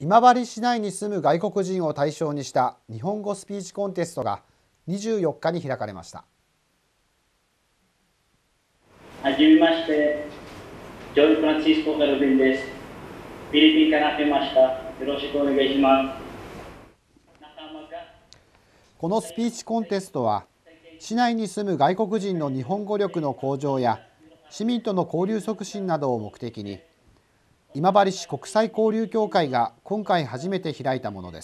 今治市内に住む外国人を対象にした日本語スピーチコンテストが24日に開かれました。 はじめまして、ジョン・フランシスコ・ガルビンです。フィリピンから来ました。よろしくお願いします。 このスピーチコンテストは、市内に住む外国人の日本語力の向上や市民との交流促進などを目的に、今治市国際交流協会が今回初めて開いたものです。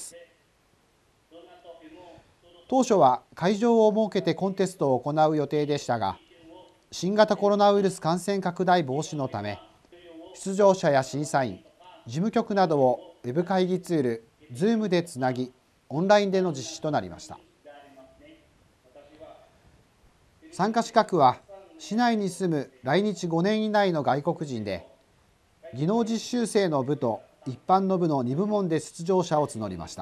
当初は会場を設けてコンテストを行う予定でしたが、新型コロナウイルス感染拡大防止のため、出場者や審査員、事務局などをウェブ会議ツール Zoom でつなぎ、オンラインでの実施となりました。参加資格は、市内に住む来日5年以内の外国人で、技能実習生の部と一般の部の2部門で出場者を募りました。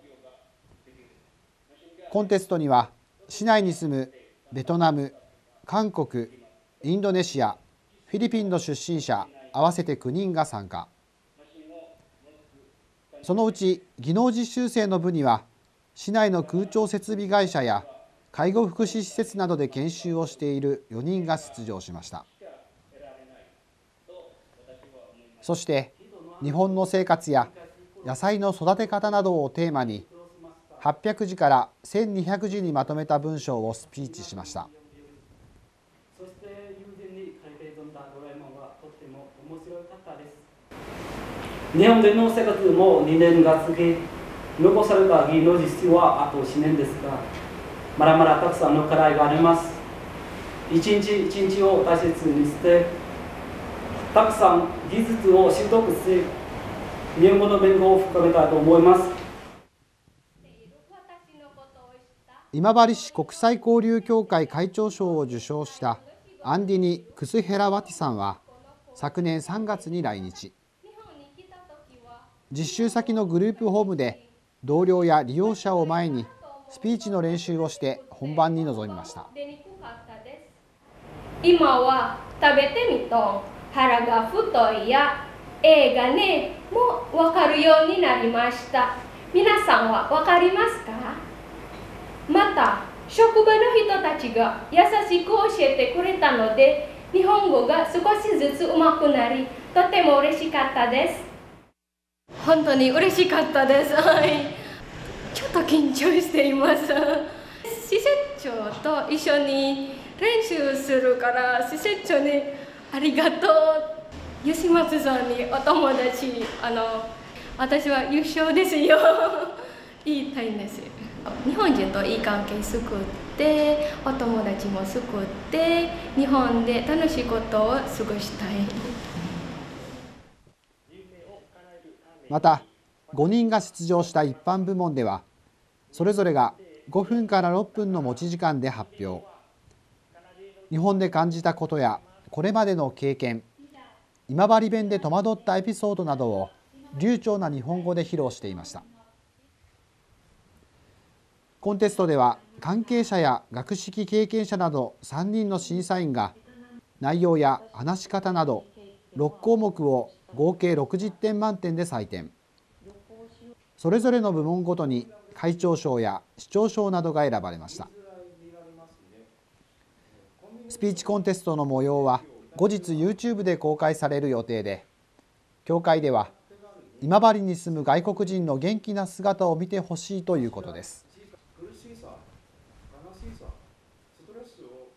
コンテストには、市内に住むベトナム、韓国、インドネシア、フィリピンの出身者合わせて9人が参加。そのうち技能実習生の部には、市内の空調設備会社や介護福祉施設などで研修をしている4人が出場しました。そして日本の生活や野菜の育て方などをテーマに800字から1200字にまとめた文章をスピーチしました。 日本での生活も2年が過ぎ、残された技能実習はあと1年ですが、まだまだたくさんの課題があります。一日一日を大切にして、たくさん技術を習得し、日本語の勉強を深めたいと思います。 今治市国際交流協会会長賞を受賞したアンディニ・クスヘラワティさんは、昨年3月に来日。実習先のグループホームで同僚や利用者を前にスピーチの練習をして本番に臨みました。 今は食べてみと腹が太いや映画ねも分かるようになりました。皆さんは分かりますか？また職場の人たちが優しく教えてくれたので、日本語が少しずつ上手くなり、とても嬉しかったです。本当に嬉しかったです。ちょっと緊張しています。施設長と一緒に練習するから、施設長にありがとう。吉松さんにお友達、私は優勝ですよ。言いたいんです。日本人といい関係作って、お友達も作って、日本で楽しいことを過ごしたい。 また、5人が出場した一般部門では、それぞれが5分から6分の持ち時間で発表。日本で感じたことやこれまでの経験、今治弁で戸惑ったエピソードなどを流暢な日本語で披露していました。コンテストでは関係者や学識経験者など3人の審査員が内容や話し方など6項目を合計60点満点で採点。それぞれの部門ごとに会長賞や市長賞などが選ばれました。スピーチコンテストの模様は後日 YouTube で公開される予定で、協会では今治に住む外国人の元気な姿を見てほしいということです。